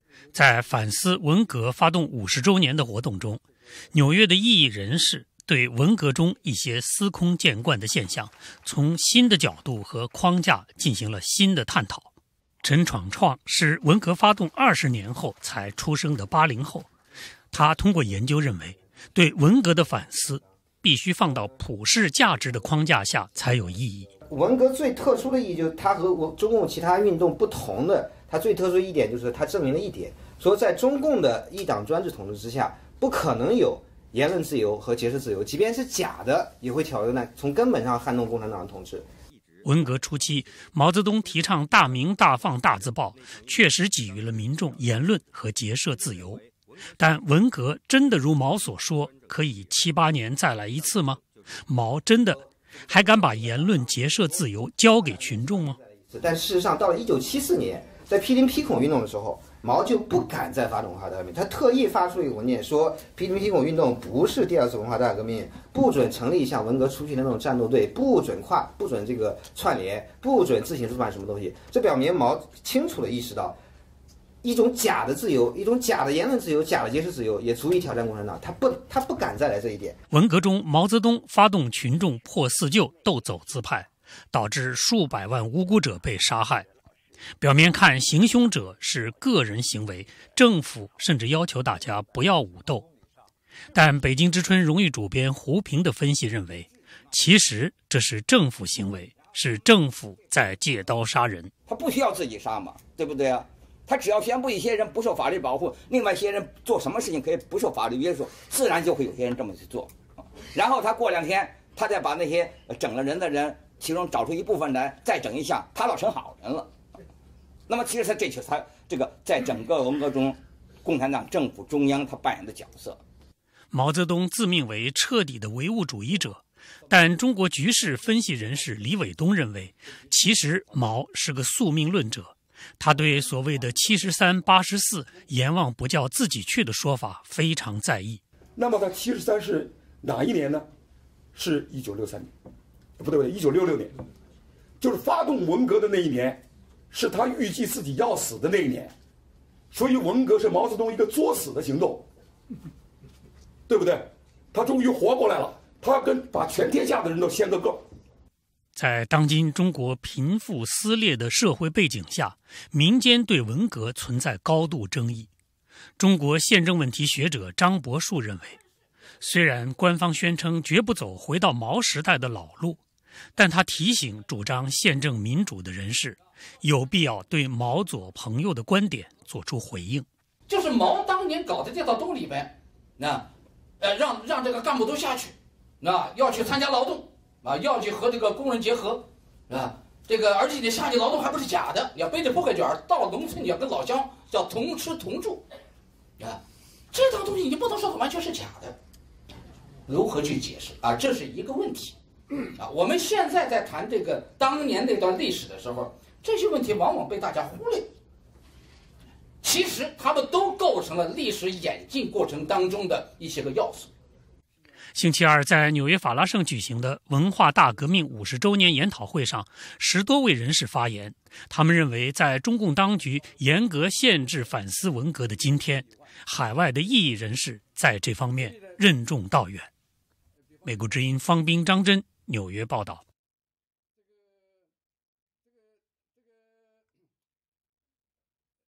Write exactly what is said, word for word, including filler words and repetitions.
在反思文革发动五十周年的活动中，纽约的异议人士对文革中一些司空见惯的现象，从新的角度和框架进行了新的探讨。陈闯创是文革发动二十年后才出生的八零后，他通过研究认为，对文革的反思必须放到普世价值的框架下才有意义。 文革最特殊的意义就是它和中共其他运动不同的，它最特殊的一点就是它证明了一点，说在中共的一党专制统治之下，不可能有言论自由和结社自由，即便是假的，也会挑战从根本上撼动共产党的统治。 文革初期，毛泽东提倡大鸣大放大字报，确实给予了民众言论和结社自由。但文革真的如毛所说，可以七八年再来一次吗？毛真的还敢把言论结社自由交给群众吗？ 但事实上，到了一九七四年，在批林批孔运动的时候，毛就不敢再发动文化大革命，他特意发出一个文件说，批林批孔运动不是第二次文化大革命，不准成立像文革初期的那种战斗队，不准跨，不准这个串联，不准自行出版什么东西。这表明毛清楚地意识到，一种假的自由，一种假的言论自由，假的结社自由，也足以挑战共产党。他不，他不敢再来这一点。 文革中，毛泽东发动群众破四旧、斗走资派，导致数百万无辜者被杀害。表面看，行凶者是个人行为，政府甚至要求大家不要武斗。但北京之春荣誉主编胡平的分析认为，其实这是政府行为，是政府在借刀杀人。 他不需要自己杀嘛，对不对啊？他只要宣布一些人不受法律保护，另外一些人做什么事情可以不受法律约束，自然就会有些人这么去做。然后他过两天，他再把那些整了人的人，其中找出一部分来再整一下，他倒成好人了。那么其实他这就是他这个在整个文革中，共产党政府中央他扮演的角色。 毛泽东自命为彻底的唯物主义者，但中国局势分析人士李伟东认为，其实毛是个宿命论者。他对所谓的七十三八十四阎王不叫自己去的说法非常在意。 那么他七十三是哪一年呢？是一九六三年，不对不对，一九六六年，就是发动文革的那一年，是他预计自己要死的那一年。所以文革是毛泽东一个作死的行动，对不对？他终于活过来了，他跟把全天下的人都掀个够。 在当今中国贫富撕裂的社会背景下，民间对文革存在高度争议。中国宪政问题学者张伯树认为，虽然官方宣称绝不走回到毛时代的老路，但他提醒主张宪政民主的人士，有必要对毛左朋友的观点做出回应。 就是毛当年搞的这套东里边，那呃让让这个干部都下去，那要去参加劳动。啊，要去和这个工人结合，啊，这个而且你下去劳动还不是假的，要背着破克卷到农村，你要跟老乡叫同吃同住，啊，这套东西你不能说它完全是假的，如何去解释啊？这是一个问题，啊，我们现在在谈这个当年那段历史的时候，这些问题往往被大家忽略，其实他们都构成了历史演进过程当中的一些个要素。 星期二在纽约法拉盛举行的文化大革命五十周年研讨会上，十多位人士发言。他们认为，在中共当局严格限制反思文革的今天，海外的异议人士在这方面任重道远。美国之音方斌、张真纽约报道。